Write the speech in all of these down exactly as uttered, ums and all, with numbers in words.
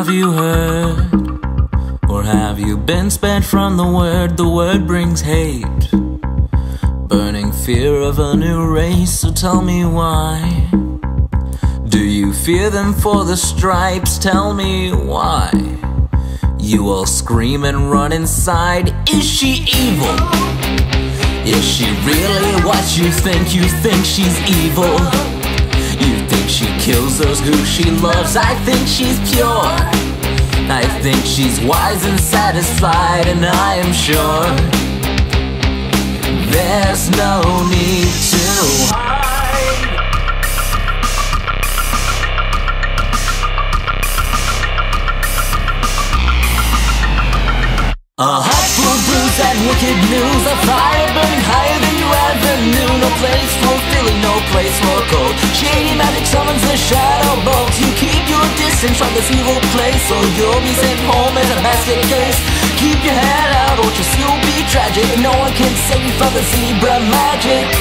you heard? Or have you been spared from the word? The word brings hate, burning fear of a new race. So tell me why. Do you fear them for the stripes? Tell me why. You all scream and run inside. Is she evil? Is she really what you think? You think she's evil. You think she kills those who she loves. I think she's pure. I think she's wise and satisfied. And I am sure there's no need to hide. A heart full of brews and wicked news. A fire burning higher than you ever knew. No place for feeling, no place for cold. Shady magic summons the shadowbolts. You keep your distance from this evil place, or you'll be sent home as a basket case. Keep your head out or just you'll be tragic. No one can save you from the zebra magic.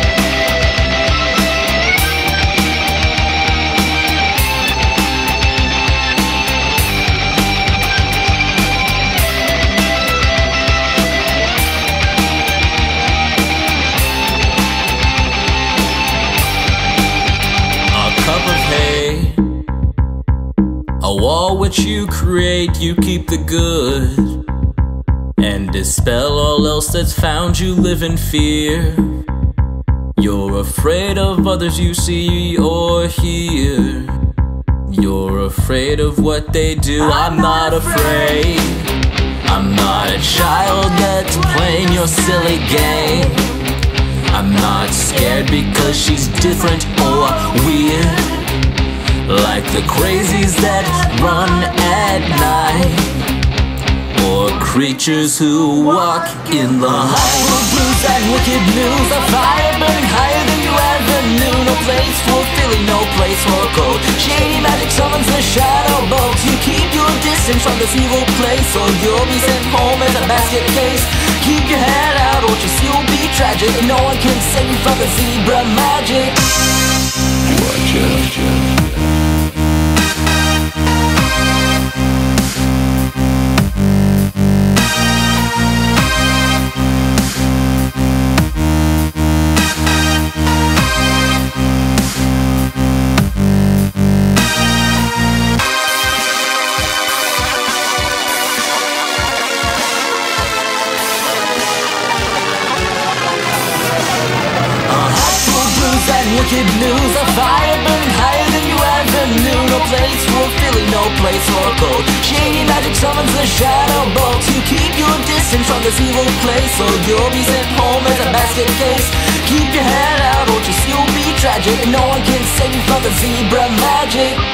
A wall which you create, you keep the good, and dispel all else that's found you live in fear. You're afraid of others you see or hear. You're afraid of what they do. I'm not afraid. I'm not a child that's playing your silly game. I'm not scared because she's different or weird, like the crazies that run at night, or creatures who walk in the light. Of blues and wicked news. A fire burning higher than you ever knew. No place for feeling, no place for cold. Shady magic summons the shadowbolts. You keep your distance from this evil place, or you'll be sent home as a basket case. Keep your head out or just you'll be tragic. No one can save you from the zebra magic. Watch out. Wicked news. A fire burning higher than you ever knew. No place for feeling, no place for cold. Shady magic summons the shadowbolts. You keep your distance from this evil place, or you'll be sent home as a basket case. Keep your head out or just you'll be tragic. No one can save you from the zebra magic.